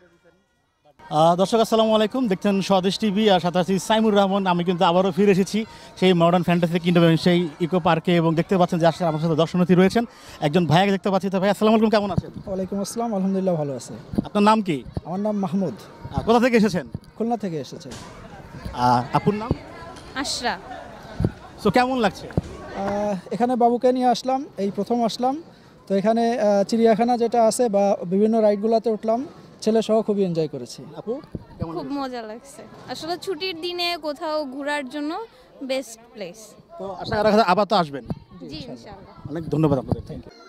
দর্শক আসসালামু আলাইকুম, দেখছেন স্বদেশ টিভি আর সাথে আছি সাইমুর রহমান। আমি কিন্তু আবারও ফিরে এসেছি সেই মডার্ন ফ্যান্টাসি কিংডম সেই ইকো পার্কে, এবং দেখতে পাচ্ছেন যে আসলে আমার সাথে দর্শনার্থী রয়েছেন। একজন ভাইয়াকে দেখতে পাচ্ছি। তো ভাই আসসালামু আলাইকুম, কেমন আছেন? ওয়ালাইকুম আসসালাম, আলহামদুলিল্লাহ ভালো আছে। আপনার নাম কি? আমার নাম মাহমুদ। কোথা থেকে এসেছেন? খুলনা থেকে এসেছে। আপুর নাম? আশরা। সো কেমন লাগছে? এখানে বাবুকে নিয়ে আসলাম, এই প্রথম আসলাম। তো এখানে চিড়িয়াখানা যেটা আছে বা বিভিন্ন রাইডগুলোতে উঠলাম, ছেলে সহ খুবই এনজয় করেছি। আপু কেমন? খুব মজা লাগছে, আসলে ছুটির দিনে কোথাও ঘোরার জন্য বেস্ট প্লেস। তো আশা করা যায় আবার তো আসবেন। জি ইনশাআল্লাহ। অনেক ধন্যবাদ আপনাদের। Thank you.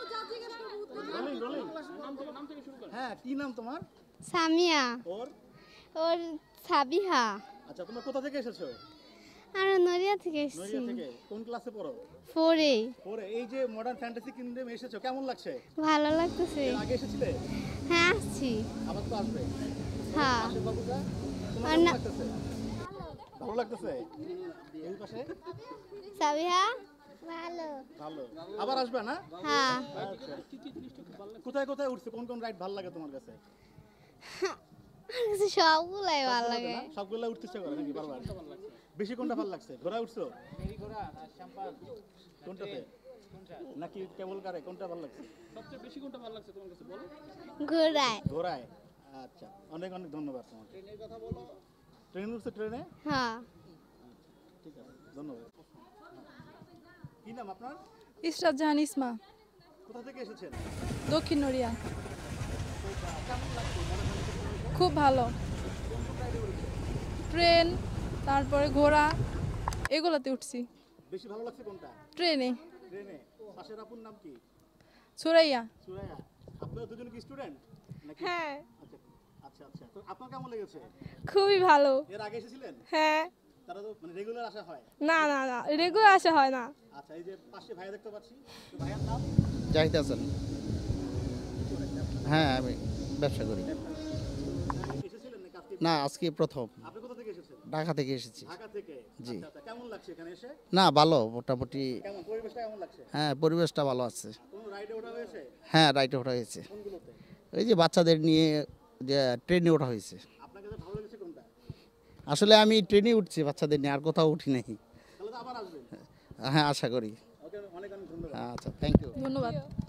হ্যাঁ, কি নাম তোমার? সামিয়া। ওর সাবিহা। আচ্ছা, তোমরা কোথা থেকে এসেছো? আর নড়িয়া থেকে এসেছি। নড়িয়া থেকে। কোন ক্লাসে পড়ো? 4 পরে এই যে মডার্ন ফ্যান্টাসি কিংডমে এসেছো, কেমন লাগছে? ভালো লাগতেছে। এর আগে এসেছিলে? হ্যাঁ আসছি। আবার তো আসবে? হ্যাঁ। পাশে বাবুটা তোমার আর কেমন না- লাগতেছে? ভালো লাগতেছে? এই পাশে? সাবিহা ভালো। ভালো। আবার আসবে না? হ্যাঁ। আচ্ছা। কোথায় কোথায় উঠছে? কোন কোন রাইড ভালো লাগে তোমার কাছে? সবগুলাই ভালো লাগে। সবগুলা উঠতে ইচ্ছা করে নাকি বারবার? বেশি কোনটা ভালো লাগছে? ঘোড়া উঠছো? কোনটাতে? নাকি কেবল কারে? কোনটা ভালো লাগছে? সবচেয়ে বেশি কোনটা ভালো লাগছে তোমার কাছে বলো? ঘোড়ায়। ঘোড়ায়। আচ্ছা, অনেক অনেক ধন্যবাদ তোমাকে। ট্রেনের কথা বলো। ট্রেনে উঠছো? ট্রেনে? হ্যাঁ। ঠিক আছে, ধন্যবাদ। কি নাম আপনার? ইসরাত জাহান ইসমা, কোথা থেকে এসেছেন? দক্ষিণ নড়িয়া। খুব ভালো। ট্রেন, তারপরে ঘোড়া, এগুলোতে উঠছি। বেশি ভালো লাগছে কোনটা? ট্রেনে। ট্রেনে। পাশের আপুর নাম কি? সুরাইয়া। সুরাইয়া। আপনারা দুজন কি স্টুডেন্ট নাকি? হ্যাঁ। আচ্ছা আচ্ছা। তো আপনার কেমন লেগেছে? খুবই ভালো। এর আগে এসেছিলেন? হ্যাঁ। তারা তো মানে রেগুলার আসা হয়? না না না, রেগুলার আসা হয় না। আচ্ছা, এই যে পাশে ভাইয়া দেখতে পাচ্ছি, তো ভাইয়ার নাম? জাহিদ হাসান। হ্যাঁ, আমি ব্যবসা করি। এসেছিলেন নাকি আজকে? না, আজকে প্রথম। আপনি কোথা থেকে এসেছেন? ঢাকা থেকে এসেছি। ঢাকা থেকে? জি। আচ্ছা আচ্ছা। কেমন লাগছে এখানে এসে? না, ভালো, মোটামুটি। কেমন পরিবেশটা কেমন লাগছে? হ্যাঁ, পরিবেশটা ভালো আছে। কোন রাইডে ওঠা হয়েছে? হ্যাঁ, রাইটে ওঠা হয়েছে। কোনগুলোতে? ওই যে বাচ্চাদের নিয়ে যে ট্রেনে ওঠা হয়েছে। আপনার কাছে ভালো লেগেছে কোনটা? আসলে আমি ট্রেনে উঠছি বাচ্চাদের নিয়ে, আর কোথাও উঠি নাই। তাহলে তো আবার আসবেন। হ্যাঁ, আশা করি। ওকে, অনেক অনেক ধন্যবাদ। আচ্ছা, থ্যাংক ইউ। ধন্যবাদ।